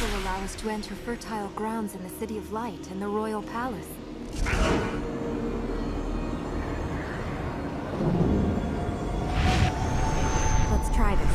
will allow us to enter fertile grounds in the City of Light and the Royal Palace. Let's try this.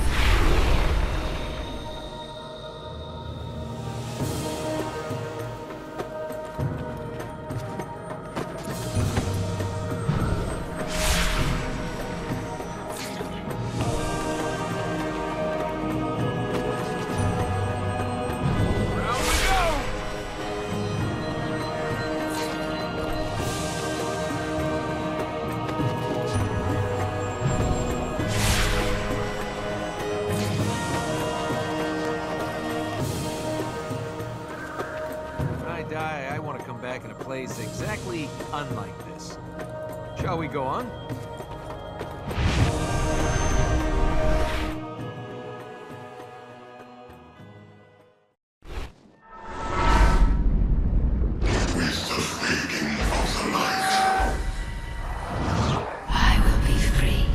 I want to come back in a place exactly unlike this. Shall we go on? With the fading of the light, I will be free.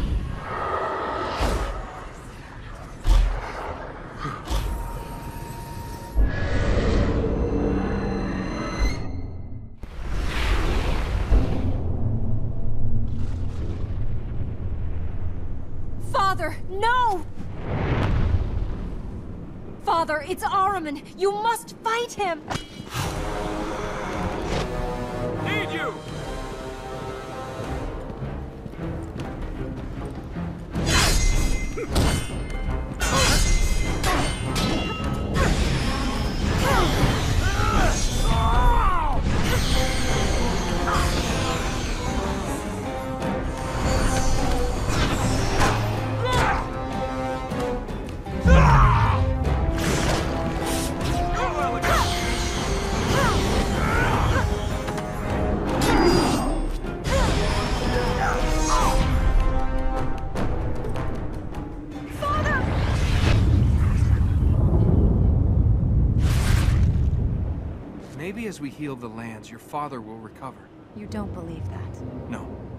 Father, no! Father, it's Ahriman! You must fight him! Need you! Maybe as we heal the lands, your father will recover. You don't believe that? No.